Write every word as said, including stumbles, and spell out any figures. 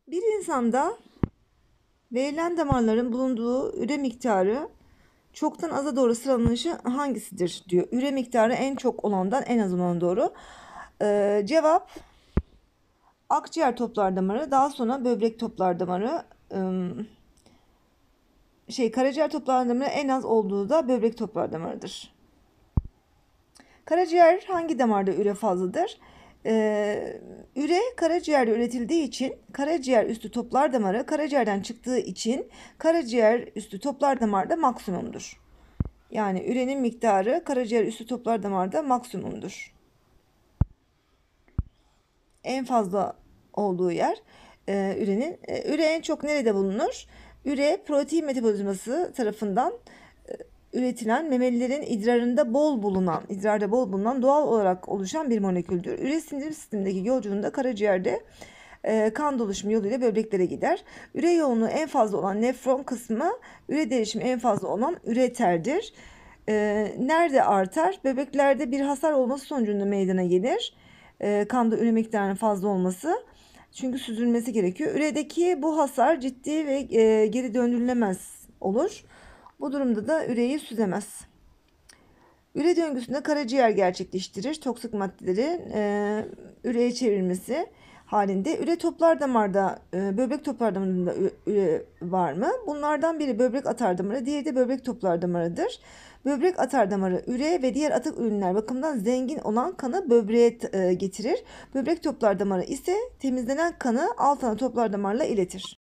Bir insanda verilen damarların bulunduğu üre miktarı çoktan aza doğru sıralanışı hangisidir diyor. Üre miktarı en çok olandan en az olana doğru. Ee, cevap akciğer toplar damarı, daha sonra böbrek toplar damarı, ım, şey karaciğer toplar damarı en az olduğu da böbrek toplar damarıdır. Karaciğer hangi damarda üre fazladır? Ee, üre karaciğerde üretildiği için karaciğer üstü toplar damarı, karaciğerden çıktığı için karaciğer üstü toplar damarda maksimumdur. Yani ürenin miktarı karaciğer üstü toplar damarda maksimumdur. En fazla olduğu yer e, ürenin. E, üre en çok nerede bulunur? Üre protein metabolizması tarafından e, üretilen memelilerin idrarında bol bulunan, idrarda bol bulunan doğal olarak oluşan bir moleküldür. Üre sindirim sistemindeki yolculuğunda karaciğerde e, kan dolaşımı yoluyla böbreklere gider. Üre yoğunluğu en fazla olan nefron kısmı, üre derişimi en fazla olan üreterdir. E, nerede artar? Böbreklerde bir hasar olması sonucunda meydana gelir. E, kanda üre miktarının fazla olması. Çünkü süzülmesi gerekiyor. Üredeki bu hasar ciddi ve e, geri döndürülemez olur. Bu durumda da üreyi süzemez. Üre döngüsünde karaciğer gerçekleştirir. Toksik maddelerin e, üreye çevrilmesi halinde. Üre toplar damarda, e, böbrek toplar damarında üre var mı? Bunlardan biri böbrek atar damarı, diğeri de böbrek toplar damarıdır. Böbrek atar damarı üre ve diğer atık ürünler bakımından zengin olan kanı böbreğe e, getirir. Böbrek toplar damarı ise temizlenen kanı alt ana toplar damarla iletir.